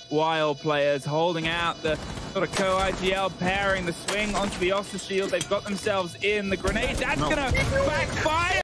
Wild players holding out the sort of co-IGL pairing the swing onto the Oster Shield. They've got themselves in the grenade. That's gonna backfire.